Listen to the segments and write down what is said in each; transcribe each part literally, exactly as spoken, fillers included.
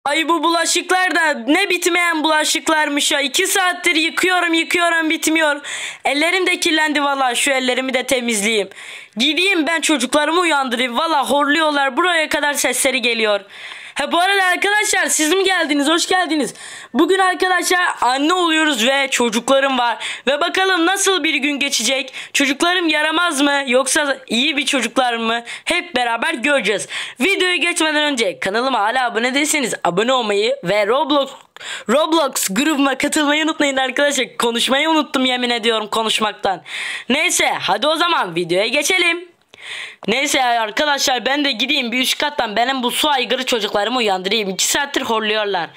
Ay bu bulaşıklar da ne bitmeyen bulaşıklarmış ya. İki saattir yıkıyorum yıkıyorum bitmiyor. Ellerim de kirlendi valla, şu ellerimi de temizleyeyim. Gideyim ben çocuklarımı uyandırayım. Valla horluyorlar, buraya kadar sesleri geliyor. Ha bu arada arkadaşlar, siz mi geldiniz? Hoş geldiniz. Bugün arkadaşlar anne oluyoruz ve çocuklarım var. Ve bakalım nasıl bir gün geçecek? Çocuklarım yaramaz mı? Yoksa iyi bir çocuklar mı? Hep beraber göreceğiz. Videoyu geçmeden önce kanalıma hala abone değilseniz abone olmayı ve Roblox Roblox grubuma katılmayı unutmayın arkadaşlar. Konuşmayı unuttum, yemin ediyorum konuşmaktan. Neyse hadi o zaman videoya geçelim. Neyse arkadaşlar, ben de gideyim bir üst kattan benim bu su aygırı çocuklarımı uyandırayım. iki saattir horluyorlar.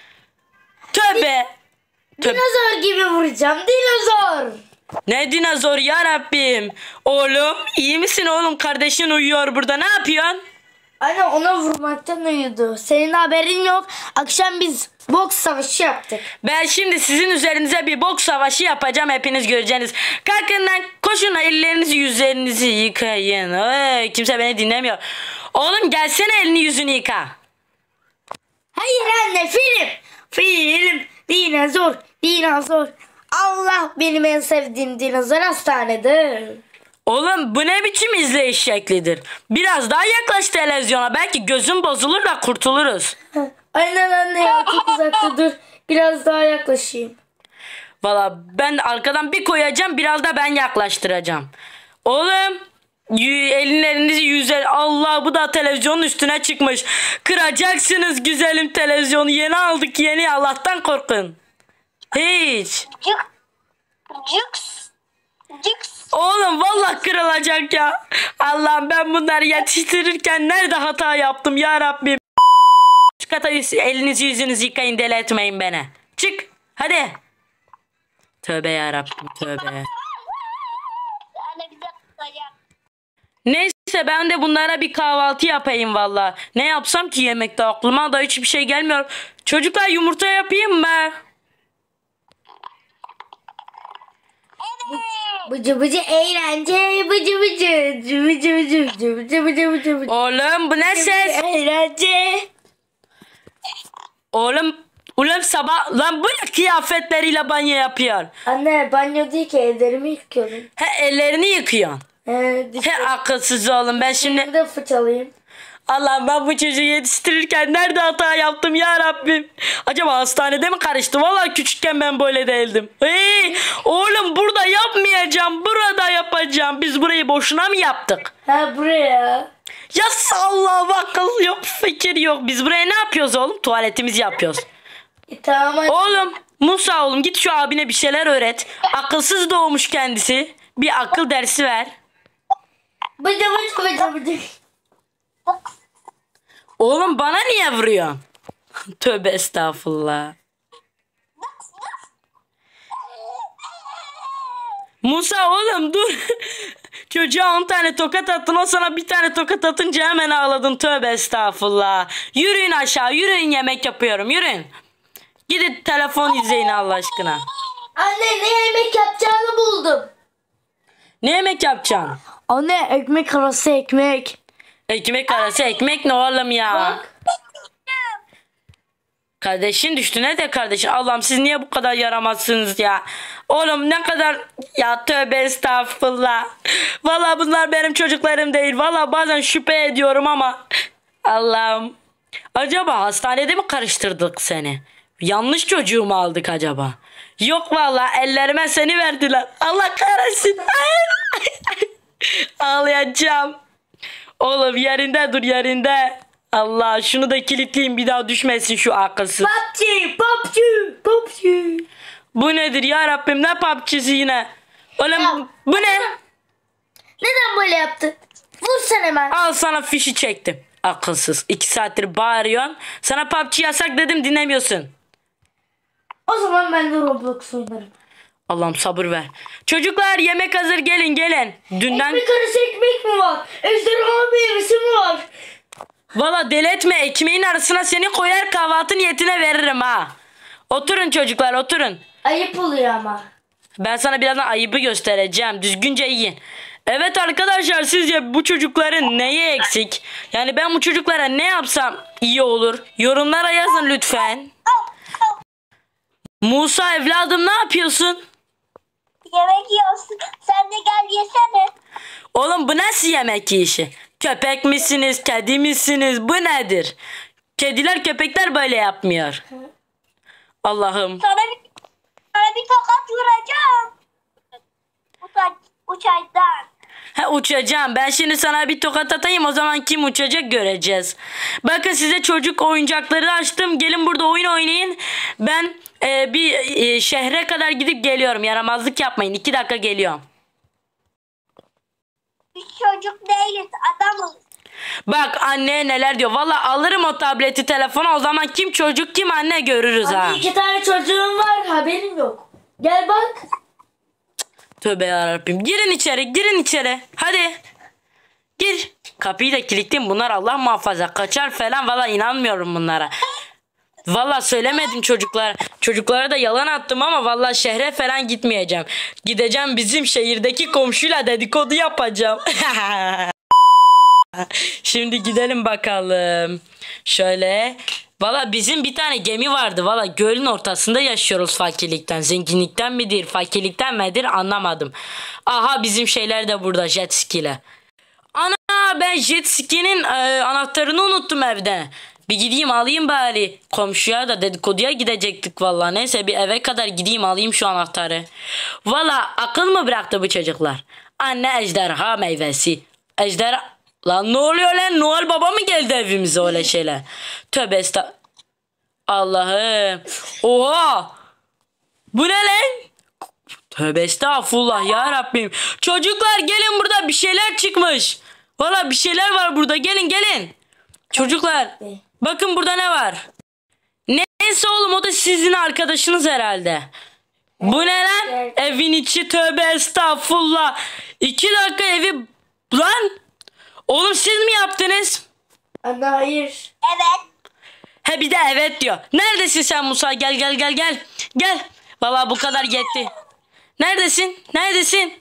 Tövbe. Tövbe. Dinozor gibi vuracağım, dinozor. Ne dinozor ya Rabbim. Oğlum iyi misin oğlum? Kardeşin uyuyor burada, ne yapıyorsun? Anne ona vurmaktan uyudu. Senin haberin yok. Akşam biz boks savaşı yaptık. Ben şimdi sizin üzerinize bir boks savaşı yapacağım, hepiniz göreceksiniz. Kalkın lan, koşun, ellerinizi yüzlerinizi yıkayın. Oy, kimse beni dinlemiyor. Oğlum gelsene, elini yüzünü yıka. Hayır anne, film. Film. Dinozor. Dinozor. Allah, benim en sevdiğim dinozor hastanede. Oğlum bu ne biçim izleyiş şeklidir? Biraz daha yaklaş televizyona, belki gözün bozulur da kurtuluruz. Aynen anne ya, çok uzakta dur. Biraz daha yaklaşayım. Valla ben arkadan bir koyacağım, biraz da ben yaklaştıracağım. Oğlum ellerinizi yüzer. Allah, bu da televizyonun üstüne çıkmış. Kıracaksınız güzelim televizyonu, yeni aldık yeni, Allah'tan korkun. Hiç. Cık. Cıks. Cıks. Oğlum vallahi kırılacak ya. Allah'ım, ben bunları yetiştirirken nerede hata yaptım ya Rabbim. Şu kata elinizi yüzünüzü yıkayın, deli etmeyin beni. Çık hadi. Tövbe ya Rabbim, tövbe. Anne bize kızacak. Neyse ben de bunlara bir kahvaltı yapayım valla. Ne yapsam ki yemekte, aklıma da hiçbir şey gelmiyor. Çocuklar yumurta yapayım mı? Bıcı bıcı eğlence. Bıcı bıcı. Bıcı bıcı bıcı bıcı bıcı bıcı bıcı bıcı. Oğlum bu ne ses? Eğlence. Oğlum ulan sabah lan bu ne kıyafetleriyle banyo yapıyor? Anne banyo değil ki, ellerimi yıkıyorum. He ellerini yıkıyorsun. He, He akılsız oğlum, ben şimdi... Şimdi de fırçalayayım. Allah'ım, ben bu çocuğu yetiştirirken nerede hata yaptım ya Rabbim? Acaba hastanede mi karıştı? Vallahi küçükken ben böyle değildim. Hey, oğlum burada yapmayacağım, burada yapacağım. Biz burayı boşuna mı yaptık? Ha, buraya. Ya Allah, akıl yok, fikir yok. Biz buraya ne yapıyoruz oğlum? Tuvaletimizi yapıyoruz. E, tamam hadi. Oğlum Musa oğlum, git şu abine bir şeyler öğret. Akılsız doğmuş kendisi. Bir akıl dersi ver. Bıcı bıcı bıcı bıcı. Oğlum bana niye vuruyorsun? Tövbe estağfurullah. Musa oğlum dur. Çocuğa on tane tokat attın, o sana bir tane tokat atınca hemen ağladın. Tövbe estağfurullah. Yürüyün aşağı, yürüyün, yemek yapıyorum, yürüyün. Gidin telefon izleyin Allah aşkına. Anne, ne yemek yapacağını buldum. Ne yemek yapacaksın? Anne, ekmek arası ekmek. Ekmek arası ekmek ne oğlum ya? Bak. Kardeşin düştü, ne de kardeşin? Allah'ım, siz niye bu kadar yaramazsınız ya? Oğlum ne kadar... Ya tövbe estağfurullah. Valla bunlar benim çocuklarım değil. Valla bazen şüphe ediyorum ama... Allah'ım. Acaba hastanede mi karıştırdık seni? Yanlış çocuğu mu aldık acaba? Yok valla, ellerime seni verdiler. Allah kahretsin. Ağlayacağım. Oğlum yerinde dur, yerinde. Allah, şunu da kilitleyeyim, bir daha düşmesin şu akılsız. Popçu, popçu, popçu. Bu nedir ya Rabbim, ne PUBG'si yine? Oğlum Ya, bu ne? Neden böyle yaptın? Vursan hemen. Al sana fişi çektim. Akılsız. iki saattir bağırıyorsun. Sana P U B G yasak dedim, dinlemiyorsun. O zaman ben de Roblox oynarım. Allah'ım sabır ver. Çocuklar yemek hazır, gelin gelin. Dünden... Ekmek arası ekmek mi var? Ejderha meyvesi mi var? Valla deli etme, ekmeğin arasına seni koyar, kahvaltı niyetine veririm ha. Oturun çocuklar, oturun. Ayıp oluyor ama. Ben sana birazdan ayıbı göstereceğim. Düzgünce yiyin. Evet arkadaşlar, sizce bu çocukların neyi eksik? Yani ben bu çocuklara ne yapsam iyi olur? Yorumlara yazın lütfen. Musa evladım, ne yapıyorsun? Yemek yiyorsun. Sen de gel yesene. Oğlum bu nasıl yemek yiyişi? Köpek misiniz, kedi misiniz? Bu nedir? Kediler köpekler böyle yapmıyor. Allah'ım. Sana bir, sana bir tokat vuracağım. Uçak, uçaktan. Ha, uçacağım. Ben şimdi sana bir tokat atayım, o zaman kim uçacak göreceğiz. Bakın, size çocuk oyuncakları açtım. Gelin burada oyun oynayın. Ben e, bir e, şehre kadar gidip geliyorum. Yaramazlık yapmayın. İki dakika geliyorum. Biz çocuk değiliz, adamız. Bak anneye neler diyor. Valla alırım o tableti, telefonu. O zaman kim çocuk kim anne görürüz ha. Anne iki tane çocuğum var, haberin yok. Gel bak. Tövbe yarabbim. Girin içeri, girin içeri. Hadi. Gir. Kapıyı da kilitleyeyim. Bunlar Allah muhafaza kaçar falan. Valla inanmıyorum bunlara. Valla söylemedim çocuklar. Çocuklara da yalan attım ama valla şehre falan gitmeyeceğim. Gideceğim, bizim şehirdeki komşuyla dedikodu yapacağım. Şimdi gidelim bakalım. Şöyle. Valla bizim bir tane gemi vardı. Valla gölün ortasında yaşıyoruz fakirlikten. Zenginlikten midir, fakirlikten midir anlamadım. Aha, bizim şeyler de burada, jet ski'le. Ana, ben jet ski'nin e, anahtarını unuttum evde. Bir gideyim alayım bari. Komşuya da dedikoduya gidecektik valla. Neyse, bir eve kadar gideyim alayım şu anahtarı. Valla akıl mı bıraktı bu çocuklar? Anne ejderha meyvesi. Ejderha... Lan ne oluyor lan? Noel Baba mı geldi evimize, öyle şeyler? Tövbe estağfurullah. Allah'ım. Oha. Bu ne lan? Tövbe estağfurullah ya Rabbim. Çocuklar gelin, burada bir şeyler çıkmış. Valla bir şeyler var burada. Gelin gelin. Çocuklar bakın burada ne var. Neyse oğlum, o da sizin arkadaşınız herhalde. Bu ne lan? Evin içi, tövbe estağfurullah. İki dakika evi lan. Oğlum siz mi yaptınız? Anne hayır. Evet. He bir de evet diyor. Neredesin sen Musa? Gel gel gel gel. Gel. Vallahi bu kadar yetti. Neredesin? Neredesin?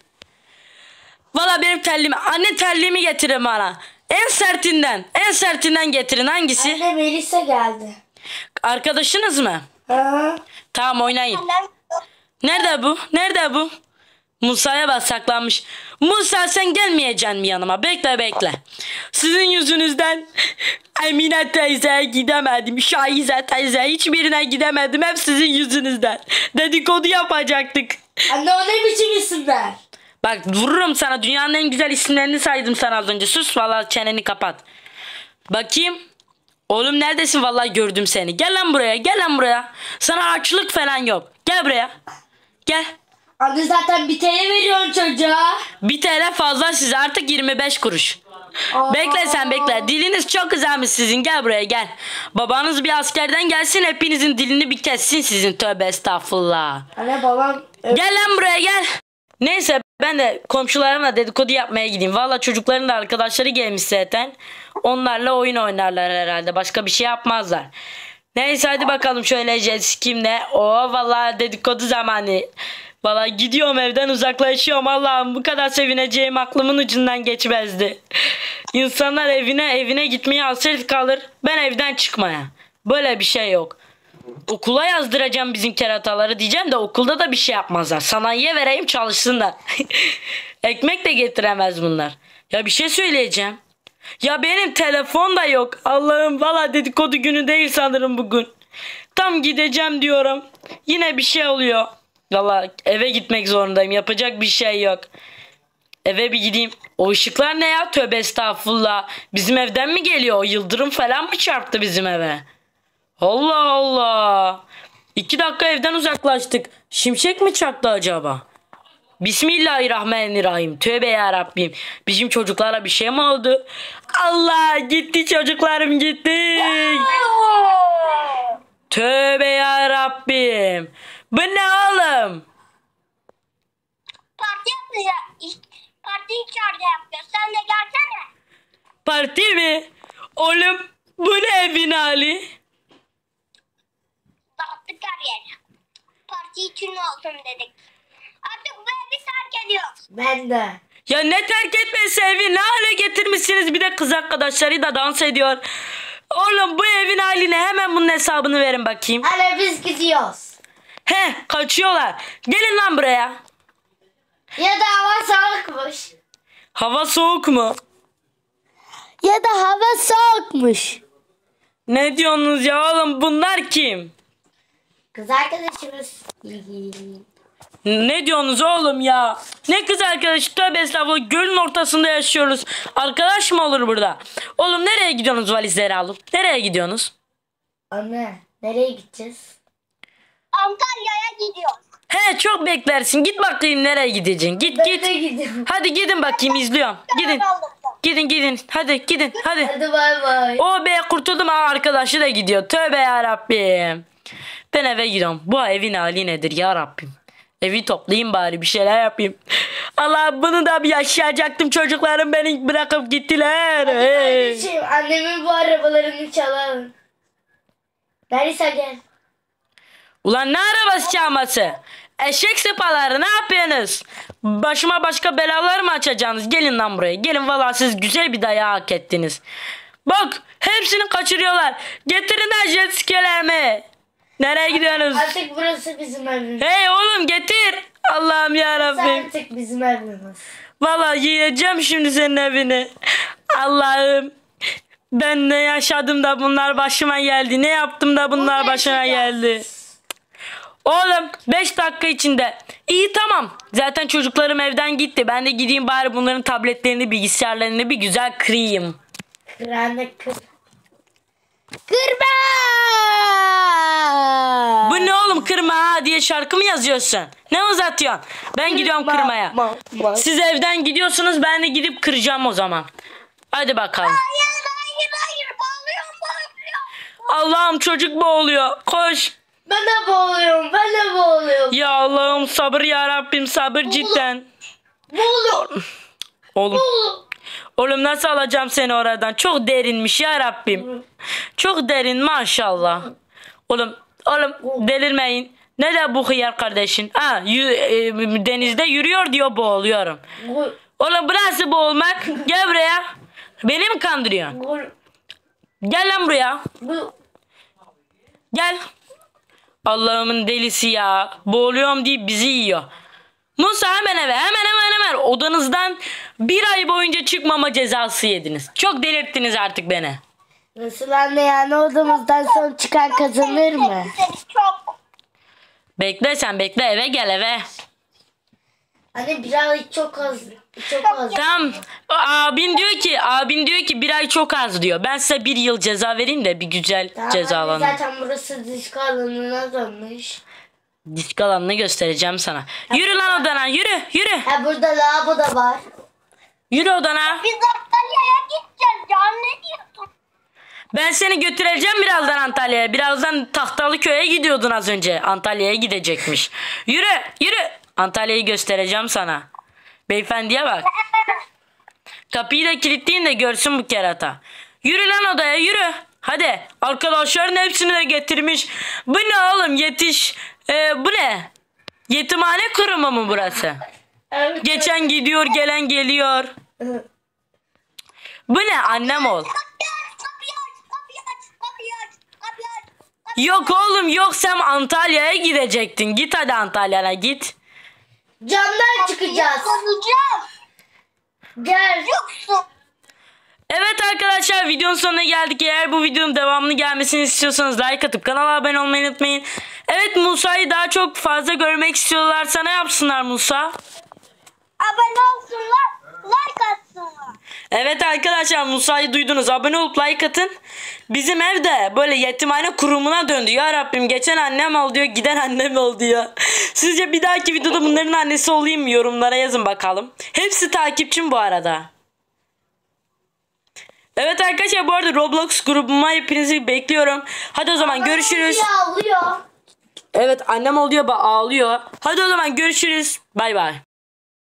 Vallahi benim terliğimi. Anne terliğimi getirin bana. En sertinden. En sertinden getirin. Hangisi? Anne Melisa geldi. Arkadaşınız mı? Ha. Tamam, oynayın. Annem Nerede bu? Nerede bu? Musa'ya bak, saklanmış. Musa, sen gelmeyeceksin mi yanıma? Bekle bekle. Sizin yüzünüzden Emine teyzeye gidemedim. Şahize teyze, hiçbirine gidemedim. Hep sizin yüzünüzden. Dedikodu yapacaktık. Anne o ne biçim isimler? Bak vururum sana. Dünyanın en güzel isimlerini saydım sana az önce. Sus vallahi, çeneni kapat. Bakayım. Oğlum neredesin? Vallahi gördüm seni. Gel lan buraya. Gel lan buraya. Sana açlık falan yok. Gel buraya. Gel. Anne zaten bir T L veriyorsun çocuğa. Bir T L fazla size, artık yirmi beş kuruş. Aa. Bekle sen bekle. Diliniz çok güzelmiş sizin. Gel buraya gel. Babanız bir askerden gelsin, hepinizin dilini bir kessin sizin. Tövbe estağfurullah. Anne babam. Gel lan buraya gel. Neyse, ben de komşularımla dedikodu yapmaya gideyim. Valla çocukların da arkadaşları gelmiş zaten. Onlarla oyun oynarlar herhalde. Başka bir şey yapmazlar. Neyse hadi bakalım şöyle jet skimle. Oo valla dedikodu zamanı. Valla gidiyorum, evden uzaklaşıyorum. Allah'ım, bu kadar sevineceğim aklımın ucundan geçmezdi. İnsanlar evine evine gitmeye hasret kalır. Ben evden çıkmaya. Böyle bir şey yok. Okula yazdıracağım bizim kerataları diyeceğim de okulda da bir şey yapmazlar. Sanayiye vereyim çalışsınlar. Ekmek de getiremez bunlar. Ya bir şey söyleyeceğim. Ya benim telefon da yok. Allah'ım, valla dedikodu günü değil sanırım bugün. Tam gideceğim diyorum. Yine bir şey oluyor. Valla eve gitmek zorundayım. Yapacak bir şey yok. Eve bir gideyim. O ışıklar ne ya? Tövbe estağfurullah. Bizim evden mi geliyor? O yıldırım falan mı çarptı bizim eve? Allah Allah. İki dakika evden uzaklaştık. Şimşek mi çaktı acaba? Bismillahirrahmanirrahim. Tövbe yarabbim. Bizim çocuklara bir şey mi oldu? Allah, gitti çocuklarım gitti. Tövbe yarabbim. Bu ne oğlum? parti yapacağız. Parti içeride yapıyor. Sen de gelsene. Parti mi? Oğlum bu ne evin hali? Dağıttık her yeri. Parti için olsun dedik. Artık bu evi terk ediyoruz. Ben de. Ya ne terk etmesi evi, ne hale getirmişsiniz, bir de kız arkadaşları da dans ediyor. Oğlum bu evin haline hemen bunun hesabını verin bakayım. Anne biz gidiyoruz. He, kaçıyorlar. Gelin lan buraya. Ya da hava soğukmuş. Hava soğuk mu? Ya da hava soğukmuş. Ne diyorsunuz ya oğlum, bunlar kim? Kız arkadaşımız. Ne diyorsunuz oğlum ya? Ne kız arkadaşı, tövbe estağfurullah, gölün ortasında yaşıyoruz. Arkadaş mı olur burada? Oğlum nereye gidiyorsunuz valizleri alıp? Nereye gidiyorsunuz? Anne nereye gideceğiz? Antalya'ya gidiyoruz. He, çok beklersin. Git bakayım nereye gideceksin. Git Ben git. de gidiyorum. Hadi gidin bakayım, izliyorum. Gidin. Gidin gidin. Hadi gidin. Hadi. Hadi bay bay. O be, kurtuldum ha, arkadaşı da gidiyor. Tövbe ya Rabbim. Ben eve gidiyorum. Bu evin hali nedir ya Rabbim? Evi toplayayım bari, bir şeyler yapayım. Allah, bunu da bir yaşayacaktım, çocuklarım beni bırakıp gittiler. Hey. Kardeşim annemin bu arabalarını çalalım. Larissa gel. Ulan ne arabası çalması? Eşek sıpaları, ne yapıyorsunuz? Başıma başka belalar mı açacaksınız? Gelin lan buraya. Gelin, vallahi siz güzel bir dayağı hak ettiniz. Bak, hepsini kaçırıyorlar. Getirin lan jet skilerimi. Nereye gidiyorsunuz? Artık burası bizim evimiz. Hey oğlum, getir. Allah'ım yarabbim. Artık bizim evimiz. Vallahi yiyeceğim şimdi senin evini. Allah'ım. Ben ne yaşadım da bunlar başıma geldi. Ne yaptım da bunlar Onu başıma yaşayacağız. geldi. Oğlum beş dakika içinde. İyi, tamam. Zaten çocuklarım evden gitti. Ben de gideyim bari bunların tabletlerini, bilgisayarlarını bir güzel kırayım. Kıranda kır. Kırma! Bu ne oğlum, kırma ha diye şarkı mı yazıyorsun? Ne uzatıyorsun? Ben gidiyorum kırmaya. Ma, ma. Siz evden gidiyorsunuz, ben de gidip kıracağım o zaman. Hadi bakalım. Hayır hayır hayır. Bağlıyorum bağlıyorum. Allah'ım, çocuk boğuluyor. Koş. Ben de boğuluyorum. Ben de boğuluyorum. Ya Allah'ım, sabır ya Rabbim, sabır cidden. Boğuluyorum. Oğlum, Boğuluyorum. oğlum nasıl alacağım seni oradan? Çok derinmiş ya Rabbim. Çok derin maşallah. Oğlum, oğlum delirmeyin. Ne de bu hıyar kardeşin? Ha, yü- e, denizde yürüyor diyor, boğuluyorum. Boğul- Oğlum bu nasıl boğulmak? Gel buraya. Beni mi kandırıyorsun? boğul- Gel lan buraya. bu- Gel. Allah'ımın delisi ya. Boğuluyorum deyip bizi yiyor. Musa, hemen eve, hemen hemen hemen. Odanızdan bir ay boyunca çıkmama cezası yediniz. Çok delirttiniz artık beni. Nasıl anne yani odamızdan son çıkan kazanır mı? Seni çok. Bekle sen, bekle, eve gel eve. Anne biraz çok az. Çok az. Tamam. Abin diyor ki, abin diyor ki bir ay çok az diyor. Ben size bir yıl ceza vereyim de bir güzel Tamam, anne, cezalanın. zaten burası disk alanına dönmüş. Disk alanını göstereceğim sana. Yürü lan odana, yürü yürü. Ha burada lavabo da var. Yürü odana. Biz Antalya'ya gideceğiz ya. Ne diyorsun? Ben seni götüreceğim birazdan Antalya'ya. Birazdan Tahtalıköy'e gidiyordun az önce. Antalya'ya gidecekmiş. Yürü yürü. Antalya'yı göstereceğim sana. Beyefendiye bak. Kapıyı da kilitleyin de görsün bu kerata. Yürü lan odaya, yürü. Hadi. Arkadaşların hepsini de getirmiş. Bu ne oğlum, yetiş. Ee, bu ne? Yetimhane kurumu mu burası? Evet. Geçen gidiyor, gelen geliyor. Bu ne, annem ol. Kapıyı aç kapıyı aç kapıyı aç kapıyı aç kapıyı aç. Yok oğlum yok, sen Antalya'ya gidecektin. Git hadi Antalya'ya git. Camdan çıkacağız. Kalacağım. Gel. Yoksun. Evet arkadaşlar, videonun sonuna geldik. Eğer bu videonun devamını gelmesini istiyorsanız like atıp kanala abone olmayı unutmayın. Evet, Musa'yı daha çok fazla görmek istiyorlarsa ne yapsınlar Musa? Abone olsunlar. Like atsınlar. Evet arkadaşlar, Musa'yı duydunuz. Abone olup like atın. Bizim evde böyle yetimhane kurumuna döndü. Ya Rabbim, geçen annem ol diyor, giden annem ol diyor. Sizce bir dahaki videoda bunların annesi olayım mı? Yorumlara yazın bakalım. Hepsi takipçim bu arada. Evet arkadaşlar, bu arada Roblox grubuma hepinizi bekliyorum. Hadi o zaman görüşürüz. Ağlıyor. Evet, annem oluyor, ağlıyor. Hadi o zaman görüşürüz. Bay bay.